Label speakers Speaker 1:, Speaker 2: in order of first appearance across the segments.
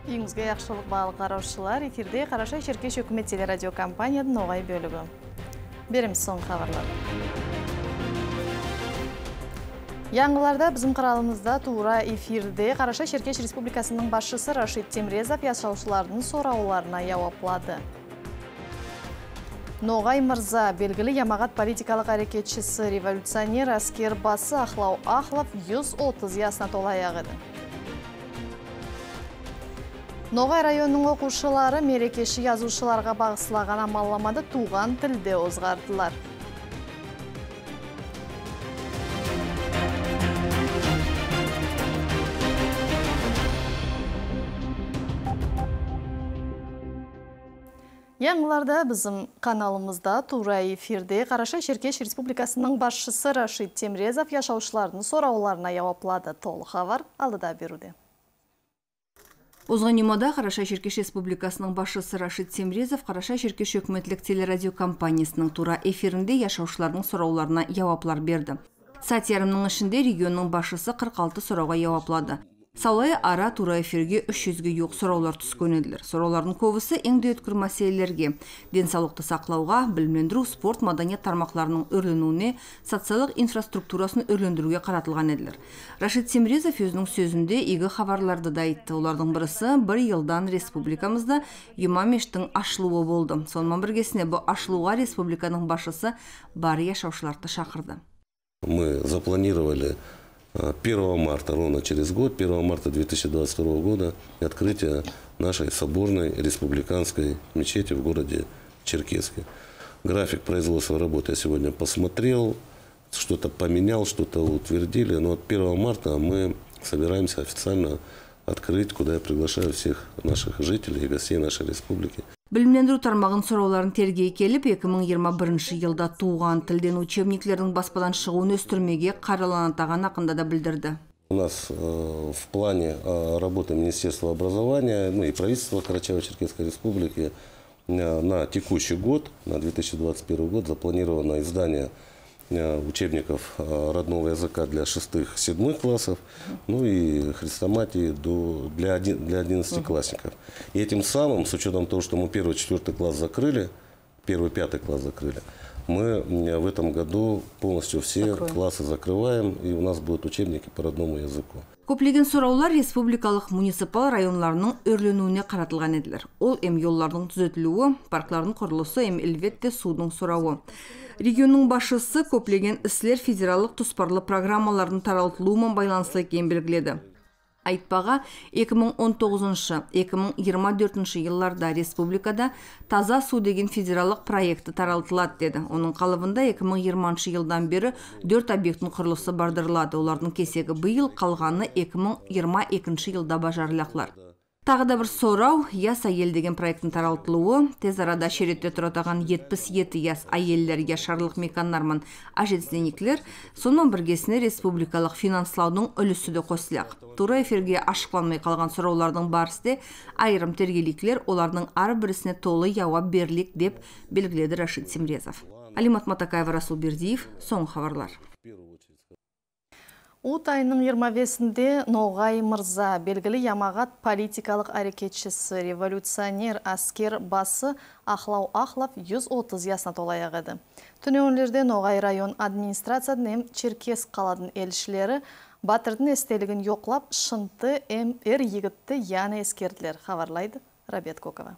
Speaker 1: Үйіңізге яқшылық бағалы қараушылар, эфирде Қараша Шеркеш үкімет телерадиокомпанияның Ноғай бөлігі. Береміз соң хабарлар. Яңғыларда біздің қыралымызда тура эфирде Қараша Шеркеш Республикасының басшысы Рашид Темрезов яшаушылардың сорауларына жауаплады. Ноғай Мырза, белгілі ямағат политикалық әрекетшісі, революционер әскер басы Ахлау Ахлов 130 ясына толаяқ еді. Ноғай районының оқушылары мерекеші язушыларға бағысылаған амалламады туған тілде озғардылар. Яңғыларда біздің каналымызда тура эфирде Қараша Шеркеш Республикасының басшысы Рашид Темрезов яшаушылардың сорауларына жауаплады. Толық хабар алдыда беруде.
Speaker 2: Озғанимада Қараша Шеркеш Республикасының басшысы Рашид Темрезов Қараша Шеркеш үкіметтік телерадиокомпаниясының тура эфирінде яшаушылардың сұрауларына жауаплар берді. Сәт ярымның ішінде регионның басшысы 46 сұрауға жауаплады. Саулай ара тура эфирге 300-ге жоқ сұраулар түскен еділер. Сұраулардың көбісі ең дөткір мәселелерге, денсаулықты сақлауға, білімлендіру, спорт, маданият тармақларының өрленуіне, социалдық инфраструктурасын өрлендіруге қаратылған еділер. Рашид Темрезов өзінің сөзінде игі хабарларды да айтты. Олардың бірісі бір елдан республикамызда Юма мешіттің ашылуы болды. Сонымен біргесіне бұл ашылуға республиканың басшысы бар яшаушыларды шақырды.
Speaker 3: Мы запланировали 1 марта, ровно через год, 1 марта 2022 года, открытие нашей соборной республиканской мечети в городе Черкесске. График производства работы я сегодня посмотрел, что-то поменял, что-то утвердили, но от 1 марта мы собираемся официально открыть, куда я приглашаю всех наших жителей и гостей нашей республики.
Speaker 2: Білімлендіру тармағын сұрауларын тергей келіп, 2021 жылда туған тілден учебниклердің баспадан шығуын өстірмеге қараланатаған ақында да білдірді.
Speaker 3: У нас в плане работы Министерства образования и правительства Карачаево-Черкесской республики на текущий год, на 2021 год, запланировано издание учебников родного языка для 6-7 классов, ну и хрестоматии для 11-классников. И этим самым, с учетом того, что мы 1-4 класс закрыли, 1-5 класс закрыли, мы в этом году полностью все классы закрываем, и у нас будут учебники по родному языку.
Speaker 2: Көплеген сұраулар республикалық муниципал районларының өрленуіне қаратылған еділер. Ол эм жоллардың түзетілуі, парклардың құрылысы, эм элбетте судың сұрауы. Регионның басшысы көплеген іслер федералдық тұспарлы программалардың таралтылуымен байланысты екенін белгіледі. Айтпаға 2019-2024 жылларда республикада таза су деген федералдық проекті таралтылады деді. Оның қалыбында 2020 жылдан бері 4 объекттің құрылысы бардырылады. Олардың кесегі биыл, қалғаны 2022 жылда бажарылақлар. Тағы да бір сорау, яс айел деген проекттің таралтылуы, тез арада шеретте тұратаған 77 яс айеллер яшарлық меканнармын ажетсізденеклер, сонымен біргесіне республикалық финанслаудың үлісі де қосылақ. Тура эфирге ашықланмай қалған сұраулардың барысты айырым тергеліклер олардың ары бірісіне толы жауап берлік деп белгіледі Рашид Темрезов. Алимат Матакаева, Расул Бердиев, соң хабарлар.
Speaker 1: Ут айының 25-інде Ноғай Мырза, белгілі ямағат политикалық әрекетшісі, революционер әскер басы Ахлау Ахлов 130 ясына толаяқ еді. Түнеуінлерде Ноғай район администрациядан Черкес қаладың елшілері батырдың естелігін yoqlап, шынты егітті яны ескерділер, хабарлайды Рабет Кокова.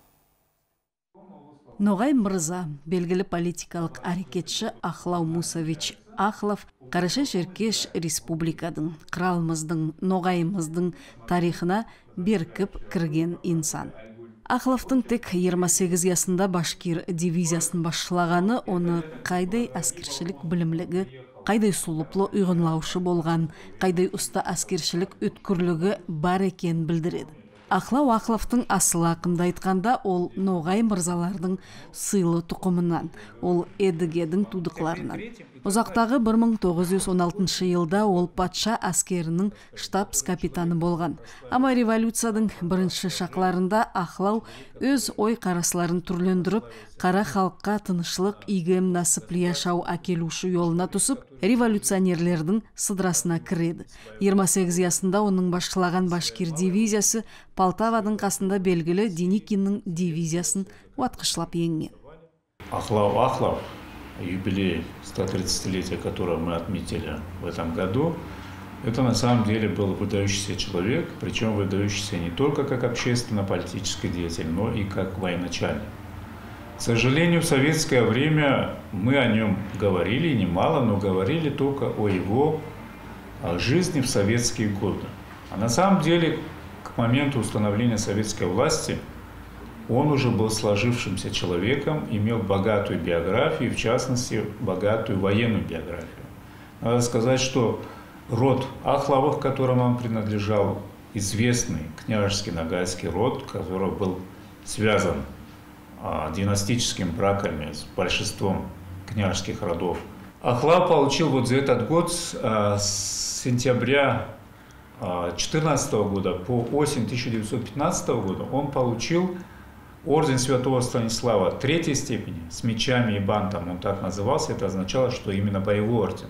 Speaker 4: Ноғай Мырза, белгілі политикалық әрекетші Ахлау Мусович Ахлов, Қараша Шеркеш республикадың, қыралымыздың, Ноғайымыздың тарихына беркіп кірген инсан. Ахловтың тек 28 ясында башкир дивизиясын басшылағаны оны қайдай әскершілік білімлігі, қайдай сұлыплы ұйғынлаушы болған, қайдай ұста әскершілік өткірлігі бар екен білдіреді. Ахлау Ахловтың асылы ақында айтқанда, ол Ноғай Мырзалардың сыйлы тұқымынан, ол едігедің тудықларынан. Узактагы 1916 жылда ол патша аскерінің штабс капитаны болған. Ама революциядың бірінші шақларында Ахлау өз ой қарасларын түрлендіріп, қара халыққа тынышлық, игем насыплы яшау акелушу жолына тусып, революционерлердің сыдрасына кіреді. 28 жасында оның башқылаған Башкир дивизиясы Полтавадың қасында белгілі Деникиннің дивизиясын уатқышлап еңген.
Speaker 5: Ахлау, юбилей 130-летия, которого мы отметили в этом году, это на самом деле был выдающийся человек, причем выдающийся не только как общественно-политический деятель, но и как военачальник. К сожалению, в советское время мы о нем говорили немало, но говорили только о его жизни в советские годы. А на самом деле, к моменту установления советской власти, он уже был сложившимся человеком, имел богатую биографию, в частности, богатую военную биографию. Надо сказать, что род Ахловых, к которому он принадлежал, известный княжеский ногайский род, который был связан династическими браками с большинством княжеских родов. Ахлав получил вот за этот год с сентября 2014 года по осень 1915 года он получил орден Святого Станислава третьей степени с мечами и бантом, он так назывался, это означало, что именно боевой орден.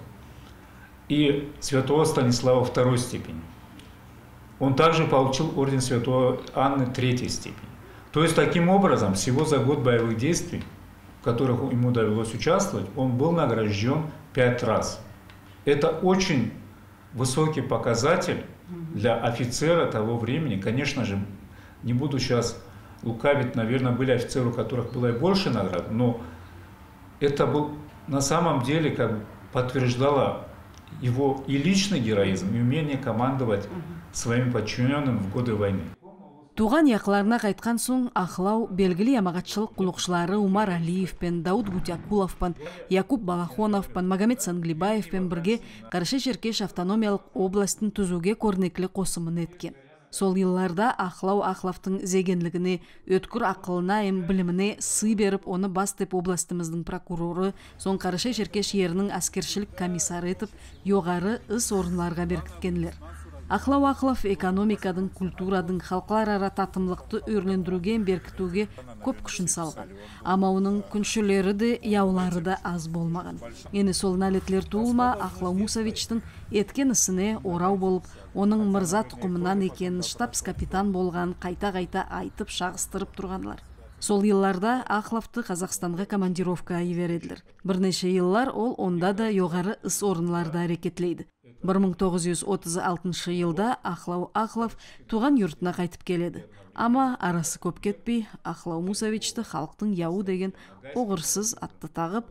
Speaker 5: И Святого Станислава второй степени. Он также получил орден Святой Анны третьей степени. То есть таким образом всего за год боевых действий, в которых ему довелось участвовать, он был награжден 5 раз. Это очень высокий показатель для офицера того времени. Конечно же, не буду сейчас лукавить, наверное, были офицеры, у которых было и больше наград, но это был на самом деле как бы подтверждало его и личный героизм, и умение командовать своими подчиненными в годы войны.
Speaker 4: Туған яқларына қайтқан соң Ахлау белгілі ямағатшылық құлықшылары Умар Алиев пен Дауд Гутякулов пен Якуб Балахонов пен Магомед Санглибаев пен бірге Қараша-Черкеш автономиялық областын түзуге көрнеклі қосымын еткен. Сол елларда Ахлау Ахлавтың зегенлігіне, өткір ақылына, біліміне сый беріп, оны бас деп областымыздың прокуроры, соң Қараша-Черкеш ерінің әскершілік комиссары етіп, жоғары іс орынларға беркіткенлер. Ахлау Ахлав экономикадың, культурадың, халықлар ара татымлықты өрлендіруге, беркітуге көп күшін салған. Ама оның күншілері де, яулары да аз болмаған. Ені сол нәлетлер туылма Ахлау Мусовичтің еткен ісіне орау болып, оның мырза тұқымынан екенін штабс капитан болған қайта-қайта айтып шағыстырып тұрғанлар. Сол елларда Ахлавты Қазақстанға командировка айвереділер. Бірнеше еллар ол онда да жоғары іс орынларда әрекетлейді. 1936 жылда Ахлау Ахлав туған юртына қайтып келеді. Ама арасы көп кетпей, Ахлау Мусовичті халықтың яу деген оғырсыз атты тағып,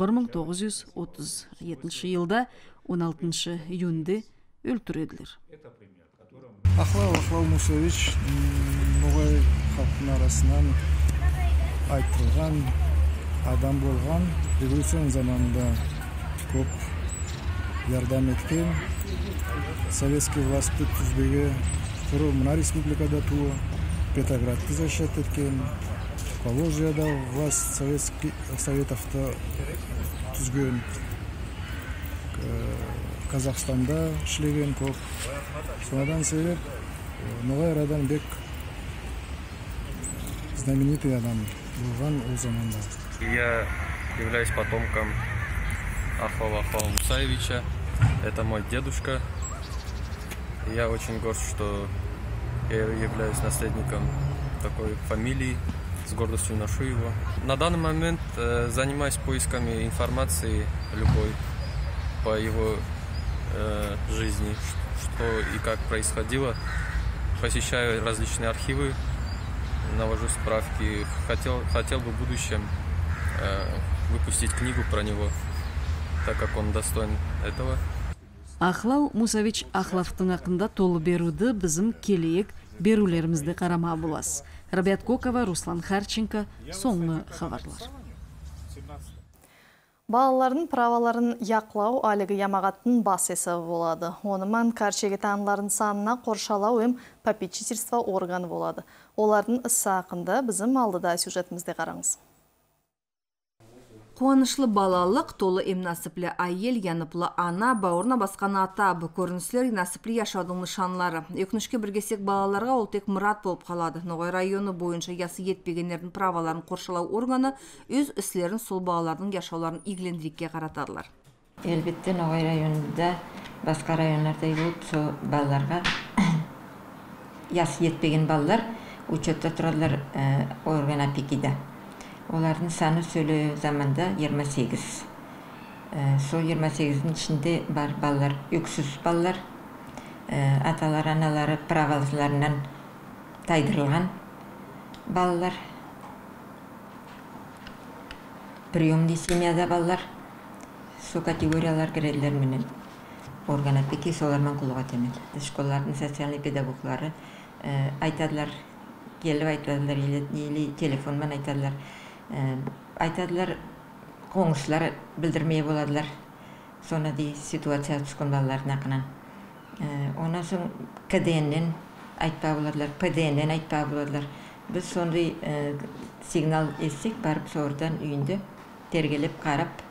Speaker 4: 1937 жылда 16 июньде өлтіреділер.
Speaker 6: Ахлау Мусович ноғай халықтың арасынан айтылған адам болған, революцион заманында көп ярдам еткен, советский власты түзбеге құру мына республикада туы, Петроградты защит еткен, Поволжьяда власть советовты түзген, Қазақстанда шлеген көп. Сонадан себеп Ноғай Радан бек знаменитый адам болған ол заманда.
Speaker 7: Я являюсь потомком Ахлава Мусаевича. Это мой дедушка. Я очень горд, что я являюсь наследником такой фамилии. С гордостью ношу его. На данный момент занимаюсь поисками информации любой по его жизни, что и как происходило. Посещаю различные архивы, навожу справки. Хотел бы в будущем выпустить книгу про него, так как он достоин этого.
Speaker 4: Ахлау Мусович Ахлавтың ақында толы беруді бізім келейік берулерімізді қарама болас. Рабиат Кокова, Руслан Харченко, соңғы хабарлар.
Speaker 1: Балалардың праваларын яқлау алығы ямағаттың бас есебі болады. Онымен каршеге таныларын санына қоршалау попечительство органы болады. Олардың ісі ақында бізім алдыда сюжетімізде қараңыз.
Speaker 2: Қуанышлы балалық, толы эмнасыплы айел, яныплы ана, бауырна басқан ата, бұл көріністер насыплы яшаудың нышанлары. Өкінішке біргесек балаларға ол тек мұрат болып қалады. Ноғай районы бойынша ясы етпегендердің праваларын қоршылау органы өз үслерін сол балалардың яшауларын игілендірекке қаратадылар.
Speaker 8: Әлбетте Ноғай районында басқа районлардай болып, сол балаларға ясы етпеген балалар учетта тұрадылар орган опекида. Олардың саны сөйлі заманда 28. Сол 28-дің ішінде бар балалар, өксіз балалар, аталар, аналары праваларынан тайдырылған балалар, приемный семьяда балалар, сол категориялар кірелер менен орган опеки солармен құлыға темел. Школалардың социальный педагоглары айтадылар, келіп айтадылар, или телефонмен айтадылар. Айтадылар, қоңышлар білдірмей боладылар. Соны дей ситуация түскен балалардың ақынан. Онан соң КДНнен айтпа боладылар, ПДНнен айтпа боладылар. Біз сондай сигнал естік, барып соғырдан үйінде тергелеп қарап,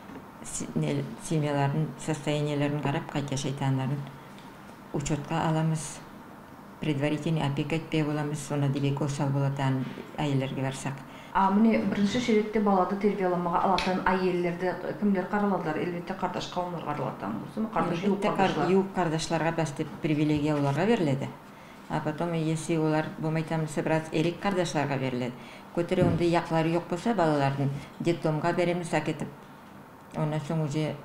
Speaker 8: семьялардың состоянияларын қарап, қайта шайтанларын учетқа аламыз. Предварительный опека етпей боламыз, соны дебек осал боладан әйелерге барсақ.
Speaker 2: Міне бірінші шеретте балады тербияламаға алатын әйелдерді кімдер қараладылар? Әлбетте қардаш қауымдар қаралаттан болсын.
Speaker 8: Юг қардашларға басты привилегия оларға беріледі. А потом, если олар болмайтамын собрать, ерек қардашларға беріледі. Көтірі онда яқлары жоқ болса балалардың детдомға береміз әкетіп. Онан соң уже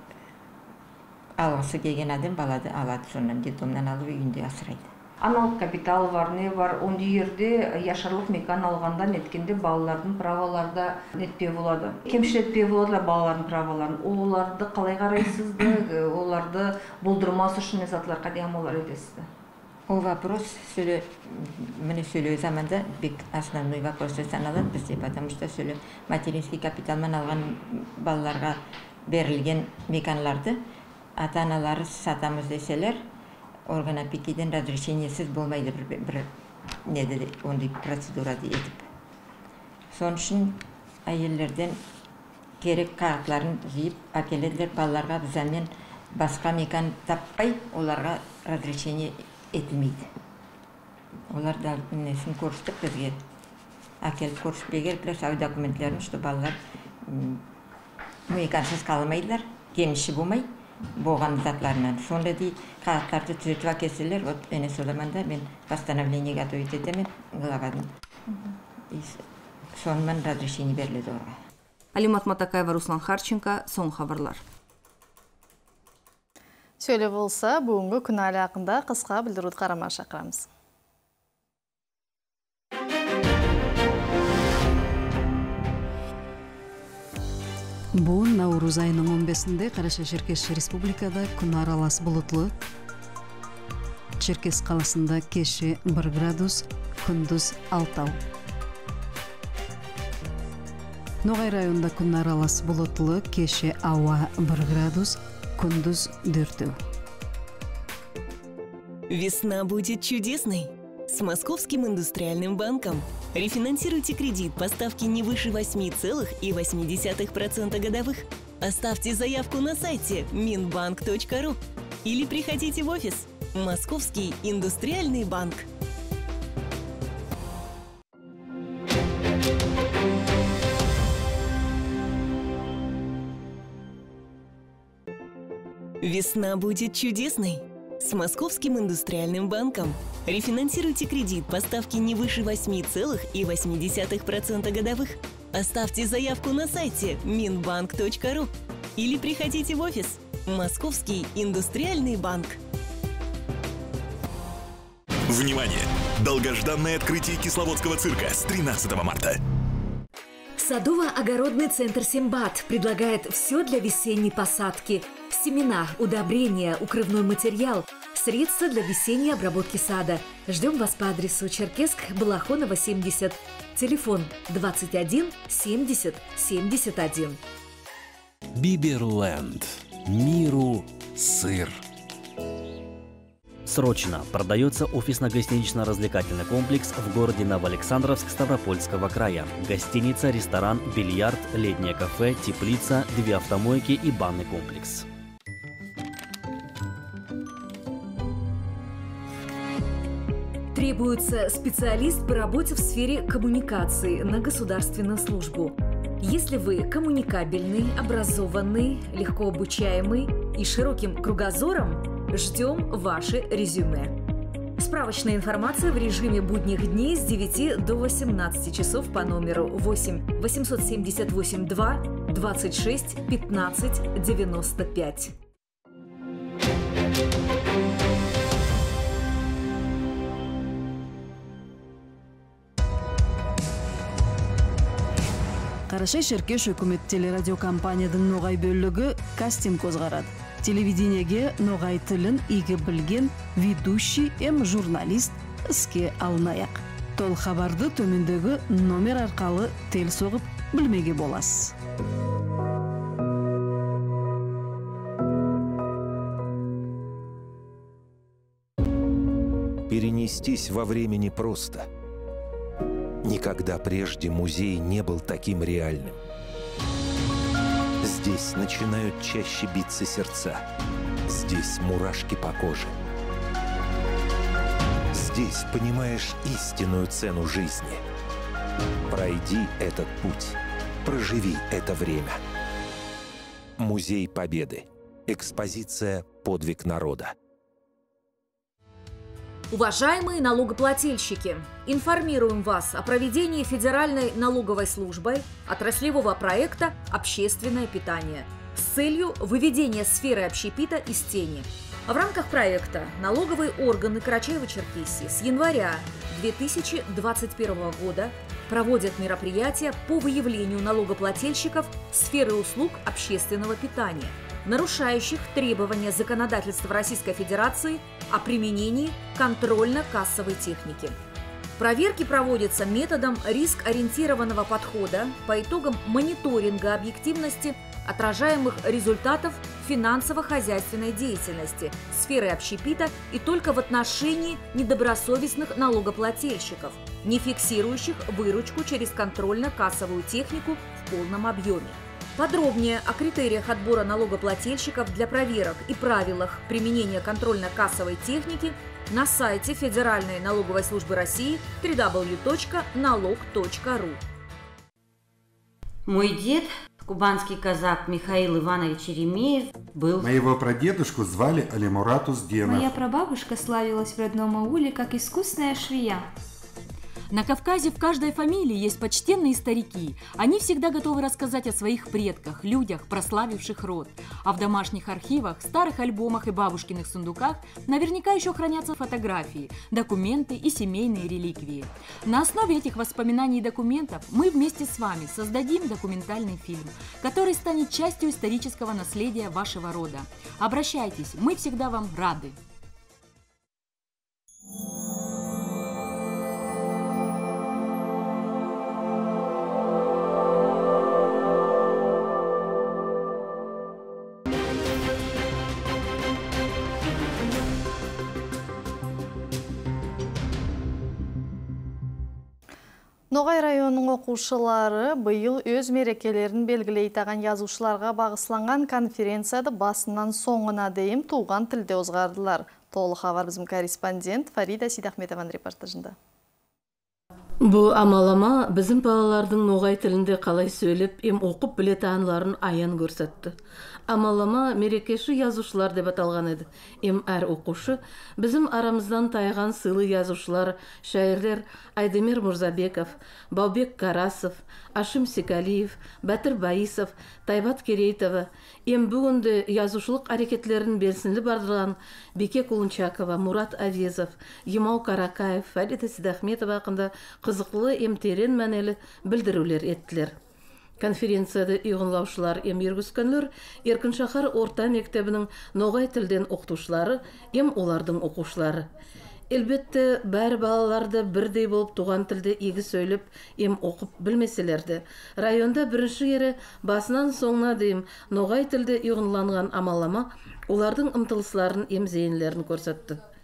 Speaker 8: алғысы келген адам балады алады, сонан детдомнан алып үйінде асырайды.
Speaker 2: Аналық капитал бар, не бар, онды ерде яшарлық мекан алғанда неткенде балалардың праваларда нетпе болады. Кемшілетпе болады балалардың праваларын. Оларды қалай қарайсызды, оларды болдырмас үшін незатлар қадиям олар етесізді?
Speaker 8: Ол вопрос міне сөйлеу заманда бек основной вопрос саналады бізде, потому что сөйлеу материнский капиталмен алған балаларға берілген меканларды ата-аналары сатамыз деселер, орган опекиден разрешениесіз болмайды бір неде ондай процедурады етіп. Соның үшін әйелдерден керек қағытларын жиып әкеледілер балаларға бізден басқа мекан таппай, оларға разрешение етілмейді. Олар да несін көрістік бізге әкеліп көріспей келділер, сау документлерін, что балалар мекансыз қалмайдылар, кеміші болмай, болған затларынан. Сонда дей қағыттарды түзетіп әкелселер, вот әне соламанда мен постановление готовить етемен главадың. Сонымен разрешение беріледі оларға.
Speaker 2: Алимат Матакаева, Руслан Харченко, соң хабарлар.
Speaker 1: Сөйле болса, бүгінгі күн әлі ақында қысқа білдіруді қарама шақырамыз.
Speaker 4: Бұл Наурыз айының 15-інде Қараша-Черкес республикада күн аралас бұлытлы. Черкес қаласында кеші 1 градус, күндіз 6. Ноғай районында күн аралас бұлытлы, кеші ауа 1 градус, күндіз 4.
Speaker 9: Весна будет чудесной. С Московским индустриальным банком. Рефинансируйте кредит по ставке не выше 8,8% годовых. Оставьте заявку на сайте minbank.ru или приходите в офис. Московский индустриальный банк. Весна будет чудесной. С Московским индустриальным банком. Рефинансируйте кредит по ставке не выше 8,8% годовых. Оставьте заявку на сайте minbank.ru или приходите в офис. Московский индустриальный банк.
Speaker 10: Внимание! Долгожданное открытие Кисловодского цирка с 13 марта.
Speaker 11: Садово-огородный центр «Симбат» предлагает все для весенней посадки. Семена, удобрения, укрывной материал, средства для весенней обработки сада. Ждем вас по адресу Черкесск, Балахонова, 70. Телефон 21 70 71.
Speaker 12: Биберленд. Миру сыр. Срочно продается офисно-гостинично-развлекательный комплекс в городе Новоалександровск Ставропольского края. Гостиница, ресторан, бильярд, летнее кафе, теплица, 2 автомойки и банный комплекс.
Speaker 11: Требуется специалист по работе в сфере коммуникации на государственную службу. Если вы коммуникабельный, образованный, легко обучаемый и широким кругозором, ждем ваше резюме. Справочная информация в режиме будних дней с 9 до 18 часов по номеру 8 878 2 26 15 95.
Speaker 4: Карашай Шеркеш өкімет телерадиокомпанияның ноғай бөлігі кастинг қозғарады. Телевидениеге ноғай тілін игі білген ведущий журналист іске алынаяқ. Тол хабарды төмендегі номер арқалы тел соғып білмеге боласыз.
Speaker 13: Перенестись во времени просто. Никогда прежде музей не был таким реальным. Здесь начинают чаще биться сердца. Здесь мурашки по коже. Здесь понимаешь истинную цену жизни. Пройди этот путь. Проживи это время. Музей Победы. Экспозиция «Подвиг народа».
Speaker 11: Уважаемые налогоплательщики, информируем вас о проведении Федеральной налоговой службой отраслевого проекта «Общественное питание» с целью выведения сферы общепита из тени. В рамках проекта налоговые органы Карачаево-Черкесии с января 2021 года проводят мероприятия по выявлению налогоплательщиков сферы услуг общественного питания, нарушающих требования законодательства Российской Федерации о применении контрольно-кассовой техники. Проверки проводятся методом риск-ориентированного подхода по итогам мониторинга объективности отражаемых результатов финансово-хозяйственной деятельности сферы общепита и только в отношении недобросовестных налогоплательщиков, не фиксирующих выручку через контрольно-кассовую технику в полном объеме. Подробнее о критериях отбора налогоплательщиков для проверок и правилах применения контрольно-кассовой техники на сайте Федеральной налоговой службы России www.налог.ру.
Speaker 14: Мой дед, кубанский казак Михаил Иванович Еремеев, был...
Speaker 15: Моего прадедушку звали Алимурат Узденов.
Speaker 16: Моя прабабушка славилась в родном ауле как искусная швея.
Speaker 17: На Кавказе в каждой фамилии есть почтенные старики. Они всегда готовы рассказать о своих предках, людях, прославивших род. А в домашних архивах, старых альбомах и бабушкиных сундуках наверняка еще хранятся фотографии, документы и семейные реликвии. На основе этих воспоминаний и документов мы вместе с вами создадим документальный фильм, который станет частью исторического наследия вашего рода. Обращайтесь, мы всегда вам рады.
Speaker 1: Ноғай районының оқушылары бұйыл өз мерекелерін белгілей таған yazушыларға бағысланған конференцияды басынан соңына дейін туған тілде озғардылар. Толық хабар біздің корреспондент Фарида Сидахметованың репортажында.
Speaker 18: Бұл амалама біздің балалардың ноғай тілінде қалай сөйлеп, оқып біле таныларын аян көрсетті. Амалама мерекеші yazушылар деп аталған еді. Әр оқушы біздің арамыздан тайған сыйлы yazушылар, шайырлер Айдемир Мурзабеков, Баубек Карасов, Ашим Секалиев, Бәтір Баисов, Тайбат Керейтова, бүгінді yazушылық әрекетлерін белсінді бардырған Беке Кулынчакова, Мурат Авезов, Емау Каракаев, Фарида Сидахметова ақында қызықлы терен мәнелі білдірулер еттілер. Конференцияда ұйғынлаушылар ергізкөнлер Еркін шахар орта мектебінің ноғай тілден оқытушылары, олардың оқушылары. Әлбетте, бәрі балаларды бірдей болып туған тілде егі сөйлеп, оқып білмеселерді. Районда бірінші ері басынан соңына дейін ноғай тілде ұйғынланған амалама олардың ұмтылысларын зейінлерін көрсетті.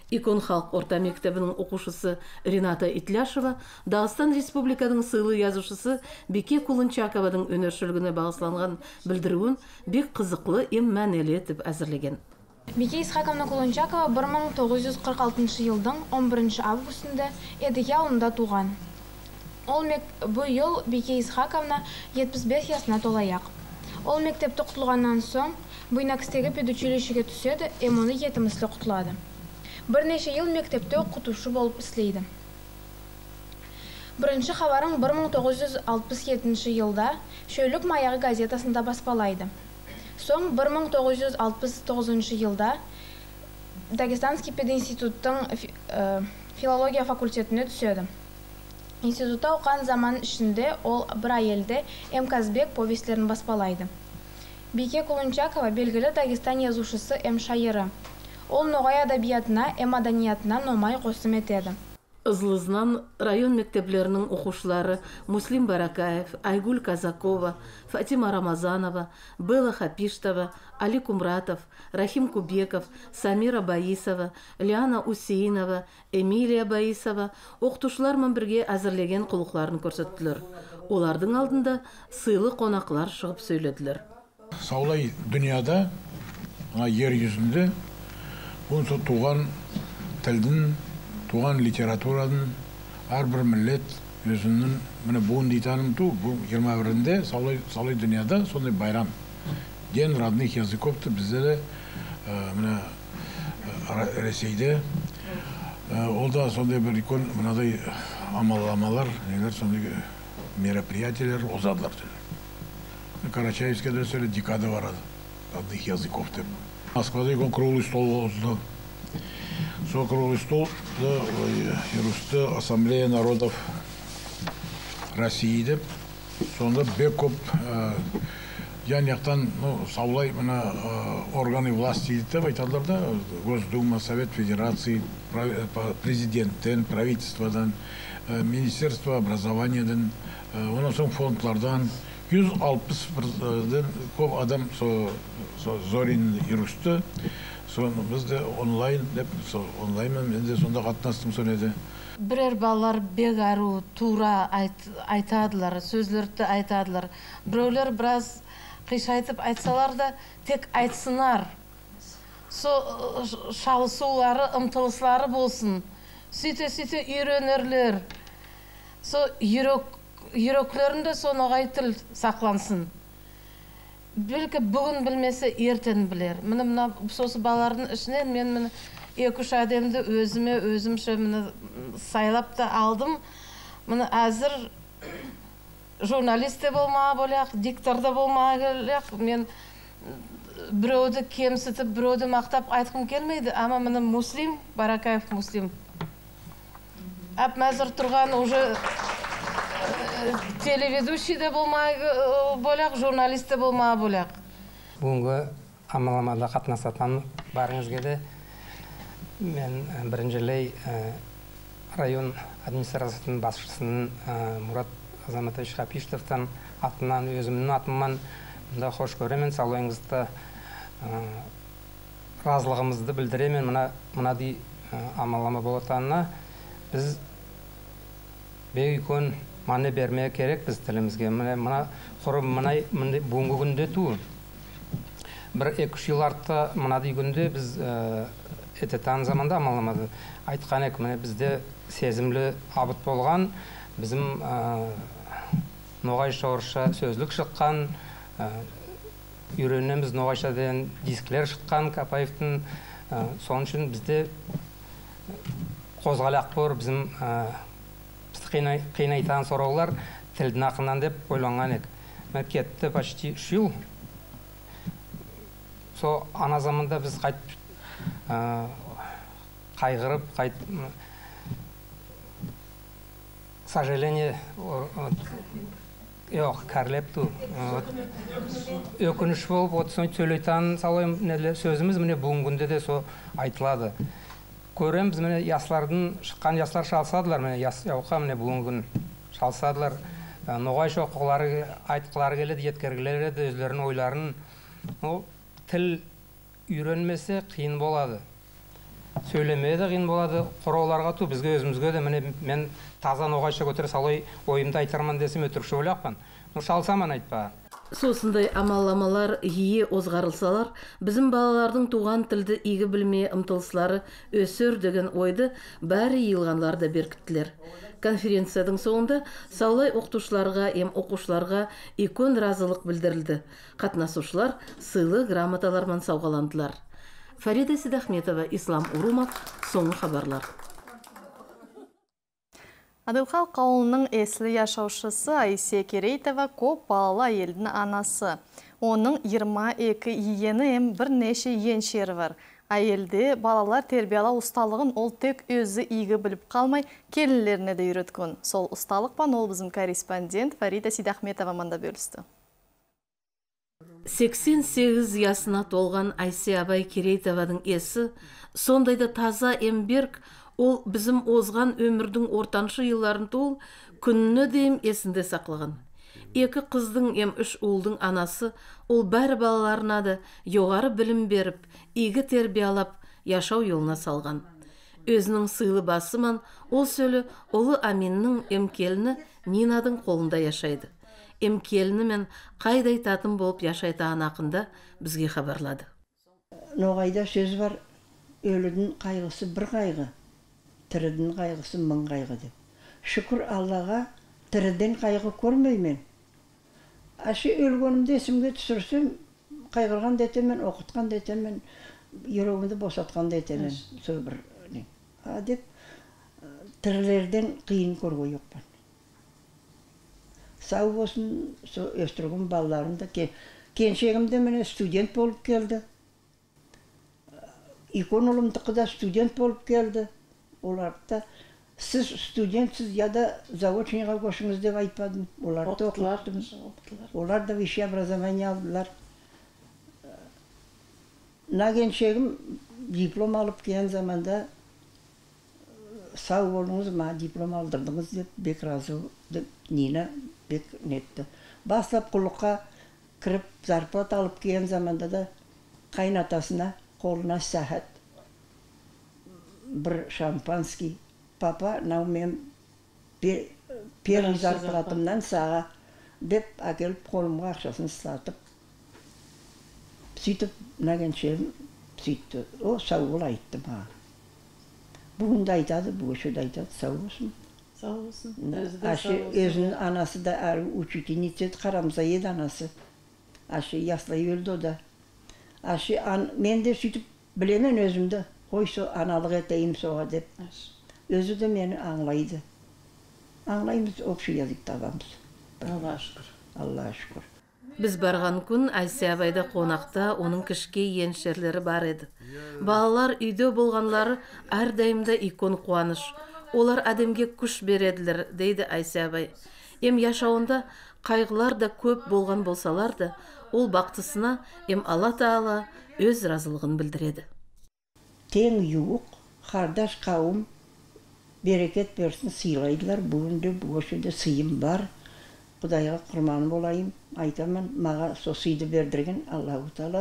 Speaker 18: Икон халық орта мектебінің оқушысы Рената Итляшева, Дағыстан Республиканың сыйлы язушысы Беке Кулынчакованың өнершілігіне бағысланған білдіруін бек қызықлы ем мәнелі етіп әзірлеген.
Speaker 19: Беке Исхаковна Кулынчакова 1946 жылдың 11 августында Едеге ауылында туған. Бұл ел Беке Исхаковна 75 жасына толаяқ. Ол мектепті құтылғаннан соң Буйнакстегі педучилищеге түседі, оны етімізді құтылады. Бірнеше ел мектепте оқытушы болып істейді. Бірінші хабарың 1967 жылда Шөйлік маяғы газетасында баспалайды. Соң 1969 жылда Дагестанский пединституттың филология факультетіне түседі. Институтта оққан заман ішінде ол бір әйелді Казбек повестлерін баспалайды. Беке Кулынчакова белгілі Дагестан язушысы шайыры. Ол ноғай адабиятына, маданиятына номай қосым етеді.
Speaker 18: Ызлызынан район мектеплерінің оқушылары Муслим Баракаев, Айгуль Казакова, Фатима Рамазанова, Белла Хапиштова, Али Кумратов, Рахим Кубеков, Самира Баисова, Лиана Усейнова, Эмилия Баисова оқытушылармен бірге әзірлеген құлықларын көрсеттілер. Олардың алдында сыйлы қонақлар шығып сөйледілер.
Speaker 20: Саулай дүнияда, ер жүзінде бұл туған тілдің, туған литератураның әрбір миллет өзінің буын дейтаным бұл 21-інде Саулай дүнияда сондай байрам. Ден родных языковты біздері Ресейде ол да сондай бір икон мынадай амаламалар, сондай мероприятиялар озадылар. Карачаевскеде сөйле декада барады родных языков деп. Москвада икон круглый стол озды. Сол круглый стол Ерусты Ассамблея народов России деп. Сонда бек көп яқтан Саулай органы власти деп айталар да, Госдума, Совет Федерации, президенттен, правительстводан, Министерство образованиядан, онан соң фондлардан 160 көп адам Зорин Ерусты, бізде онлайн деп, онлайнмен менде сонда қатынастым сонеді.
Speaker 18: Бірер балалар бек ару, тура айтадылар, сөзлерді айтадылар. Біреулер біраз қишайтып айтсалар да, тек айтсынар. Шалысулары, ұмтылыслары болсын. Сөйте үйренерлер. Үйреклерінде соноғай тіл сақлансын. Білкі бүгін білмесе ертен білер. Мына сосы балардың ішінен мен 2-3 адамды өзімше сайлап та алдым. Әзір журналист те болмаға болақ, диктор да болмаға келек. Мен біреуді кемсітіп, біреуді мақтап айтқым келмейді. Ама Муслим, Баракаев Муслим. Мәзір тұрған уже телеведущий де болмаға болақ, журналист те болмаға болақ.
Speaker 21: Бүгінгі амаламада қатынасатан барыңызге де мен біріншілей район администрациясының басшысының Мұрат Азаматович Хапиштовтан атынан, өзімнің атыман хош көремен, саулайыңызды разылығымызды білдіремен. Мұнады амалама болатанына біз бейкон маны бермеге керек біз тілімізге. Мұна құры бүгінгі күнде ту. Бір 2-3 жыл артта мұнады күнде біз ететан заманда амаламады. Айтқан ек, бізде сезімлі абыт болған, біздің ноғайша орысша сөзлік шыққан, үйренеміз ноғайша деген дисклер шыққан Капаевтың. Соның үшін бізде қозғалақ бор, біздің қиынайтан сораулар тілдің ақынан деп ойланған ек. Мен кетті почти 3 жыл. Со ана заманда біз қайғырып, сожаление, кәрлепту. Өкініш болып, сөйлейтан сөзіміз бүгінгінде де со айтылады. Көрем, біз шыққан яслар шалсадылар, яуқа бүгінгін шалсадылар. Ноғай шоқылары айтқылары келеді, еткергілері де өзлерінің ойларын. Тіл үйренмесе қиын болады. сөйлемeye де қиын болады, қорауларға ту, бізге өзімізге де, міне мен таза ноғайша көтере салой ойымды айтарман десем өтірікші ойлақпан. Шалсаман айтпа.
Speaker 18: Сосындай амаламалар ие озғарылсалар, біздің балалардың туған тілді игі білмей ұмтылсылары өсір деген ойды бәрі елғанлар да беркіттілер. Конференцияның соңында саулай оқытушыларға, оқушыларға икон разылық білдірілді. Қатнасушылар сыйлы грамоталармен сауғаландылар. Фарида Сидахметова, Ислам Урумов, соңғы хабарлар.
Speaker 1: Адылхал қауылының әсілі яшаушысы Айсия Керейтова көп балалы әйелдің анасы. Оның 22 иені бірнеше еншері бар. Әйелді балалар тербияла ұсталығын ол тек өзі игі біліп қалмай, келінлеріне де үйреткін. Сол ұсталықпан ол біздің корреспондент Фарида Сидахметова манда бөлісті.
Speaker 18: 88 ясына толған Айсия Абай Керейтованың есі, сондайда таза емберк, ол біздің озған өмірдің ортаншы елларын тол күніне дейм есінде сақлаған. Екі қыздың 3 ұлдың анасы, ол бәрі балаларына да жоғары білім беріп, игі тербиялап, яшау еліне салған. Өзінің сыйлы басыман, ол сөлі олы Аминнің емкеліні Нинадың қолында яшайды. Емкеліні мен қайдай татын болып яшайтаған ақында бізге хабарлады.
Speaker 3: Ноғайда сөз бар, өлідің қайғысы бір қайғы, тірідің қайғысы мың қайғы деп. Шүкір Аллаға, тіріден қайғы көрмеймен. Ашы өлгенімді есімге түсірсем, қайғырған детемен, оқытқан детемен, ерегімді босатқан детемен. Сол бір не. Деп, тірілерден қиын көргі жоқпан. Сау болсын, өстірген балаларымда. Кеншегімде мені студент болып келді. Икон ұлымдықы да студент болып келді. Оларда сіз студентсіз яда заочныйға көшіңіз деп айтпадым. Оларды оқыттым. Олар да высшее образование алдылар. Нагеншегім диплом алып келген заманда сау болыңыз ма, диплом алдырдыңыз деп бек разы деп Нина бек нетті. Бастап құлыққа кіріп зарплат алып келген заманда да қайнатасына қолына сәхет бір шампанский. Папа, нау мен первый зарплатымнан саға деп әкеліп қолымға ақшасын сатып. Сөйтіп, нәгеншем сөйтті. О, сау бол айтты ма. Бүгінді айтады, бүгіші айтады, сау болсын.
Speaker 18: Сау болсын.
Speaker 3: Өзінің анасы да әрі учительница еді, қарамса еді анасы. Яслай өлді о да. Мен де сөйтіп білемен өзімді. Қойсы аналық етейім соға деп. Өзі де мені аңлайды. Аңлаймыз, общий язык табамыз.
Speaker 18: Алла шүкір.
Speaker 3: Алла шүкір.
Speaker 18: Біз барған күн Айсия Абайда қонақта оның кішке еншерлері бар еді. Балалар үйде болғанлары әрдайымда икон қуаныш. Олар әдемге күш береділер, дейді Айсия Абай. Яшауында қайғылар да көп болған болсалар да, ол бақтысына Алла Тағала өз разылығын білдіреді.
Speaker 3: Тең юқ, қардаш қауым берекет берсін сыйлайдылар. Бүгінде бүгішінде сыйым бар. Құдайға құрман болайым. Айтамын, маға со сыйды бердірген Аллаху Тағала.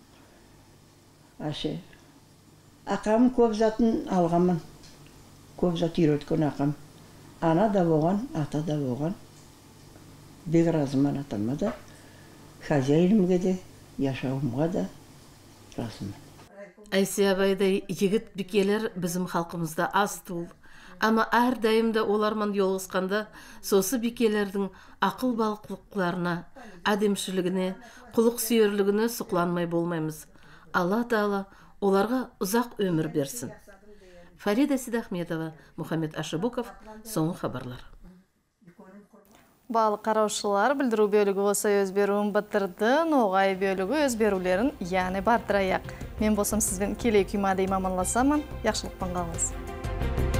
Speaker 3: Ақам көп затын алғамын. Көп зат үйреткен ақам. Ана да болған, ата да болған. Бек разыман атама да, хозяйнымға да, яшауымға да разыман.
Speaker 18: Айсия Абайдай егіт бикелер біздің халқымызда аз тұл. Ама әрдайымда оларман yolғысқанда сосы бикелердің ақыл балықлықларына, әдемшілігіне, құлық сүйерлігіне сұқланмай болмаймыз. Алла Тағала оларға ұзақ өмір берсін. Фарида Сидахметова, Мухаммед Ашыбуков, соңғы хабарлар.
Speaker 1: Балық қараушылар білдіру бөлігі осы өз беруін бұттырды, ноғай бөлігі өз берулерін яны бардыраяқ. Мен босым сізбен келей күймады имаманласамын, яқшылықпен қалыңыз.